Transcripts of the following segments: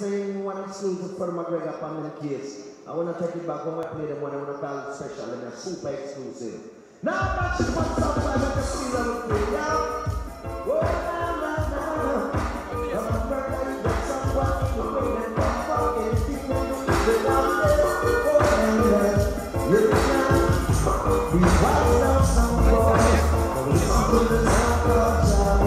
saying one exclusive for McGregor Family Case. I want to take it back when I play them when I want to call it special and they're super exclusive. Now that's just one song I want to see them play now. Oh, na. I'm a murder, you got someone in the way and don't fuck anything when you do it out there. Oh, na. You can be wise now, some boys. Listen to the sound of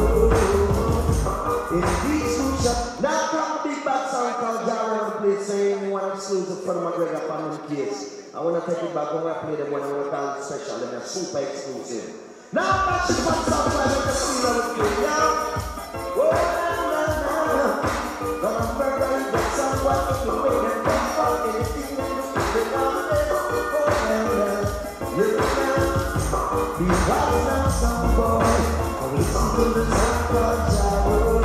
Jaru. In these two shots, now come a big bad sound called Jaru on the place saying one exclusive for McGregor Family Case. I want to take it back when I play them when I want to call it special and they're super exclusive. Now that's just one song I want to see on the play now. Oh, na. Gonna murder you, but someone in the way and don't fuck anything when you do it out there. Oh, na. You can be wise now, some boy. Listen to the sound of Jaru.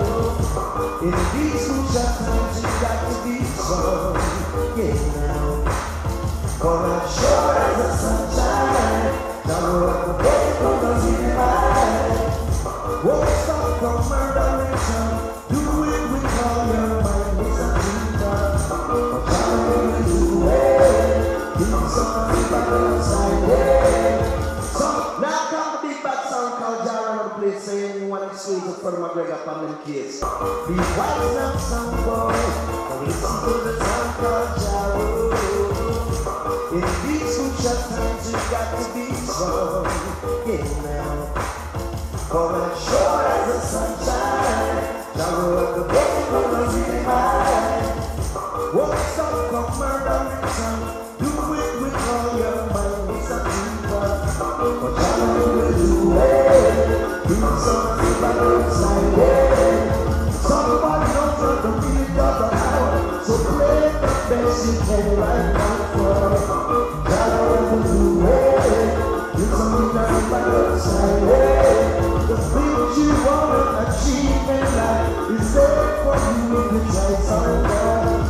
In these two times you got to be strong. Yeah, now. For I'm sure as the sunshine, Jaru at the bed for the city light. Won't stop from murderation. Do it with all your mind. It's a kingdom. For Jaru will do it. He's something by the side. Yeah. So now come the big bad sound called Jaru on the place saying one exclusive for McGregor Family Case. Be wise now, some boy. Listen to the sound called Jaru. In these future times you got to be strong. Yeah, now. For as sure as the sunshine, Jaru at the bed for the city high. Won't stop from murderation. Do it with all your mind. It's a kingdom. But Jaru will do it. Do something by the side. Yeah. Somebody knows what the meaning of the hour. So play the best you can right now for. Jaru will do it. Do something by the side. Yeah. The things you want to achieve in life is there for you if you try so hard.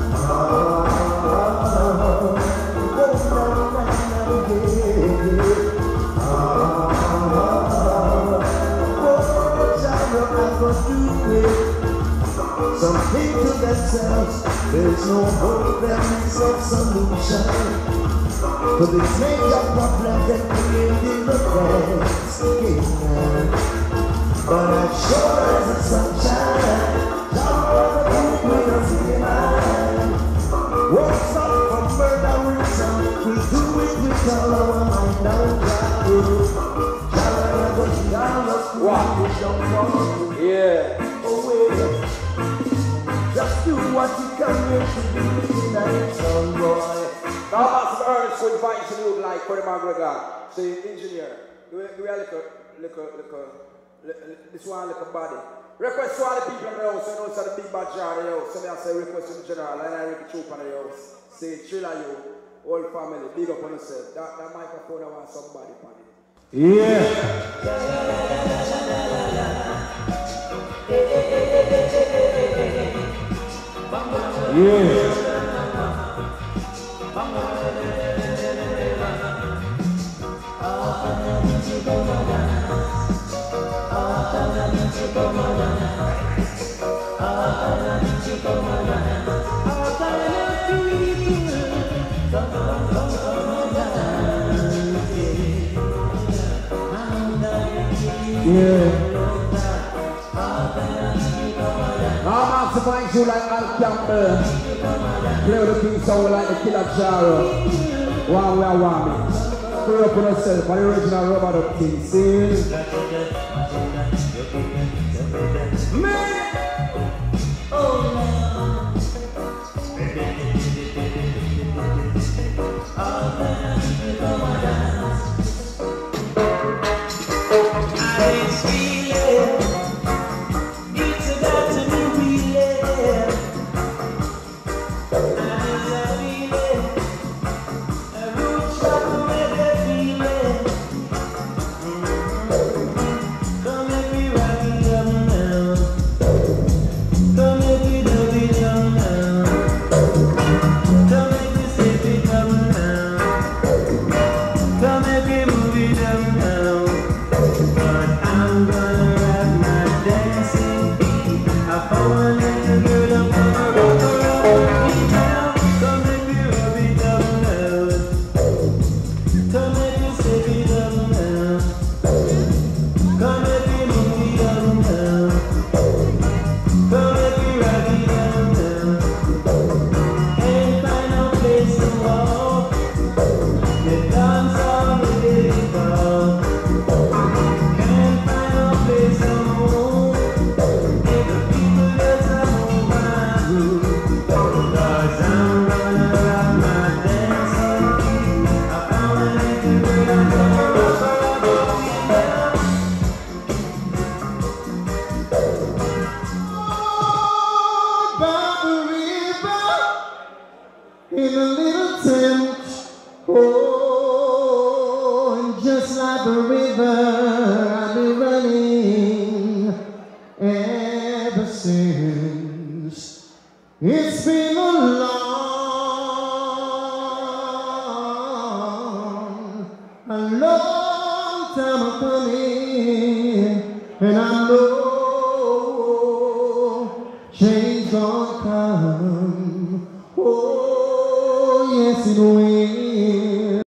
Some think to themselves, there's no hope, there is no solution to these major problems that creating the best game. But as sure as the sunshine, Jaru will do it mind. Won't stop from murderism, we do it with all our mind. Now Jaru will down us. What? Yeah. Oh, yeah. Just do what you come here to do tonight, son boy. Now, Master Ernest would invite you to look like for the McGregor. Say, engineer, do we have this one like a body. Request to all the people in the house, you know, it's the big bad jar in the house. So I say request to the general, and I Ricky Troop in the house. Say, Trilla you, whole family, big up on yourself. That microphone, I want somebody on it. Yeah. Yeah. I'm to find you like Al Campbell. Play with the king sound like the Killer Jaru. Wow, wow, wow. Free up on yourself, the original Robert King. See? Man! Come and be moving down now, but I'm gonna It's been a long time coming, and I know change gonna come. Oh, yes, it will.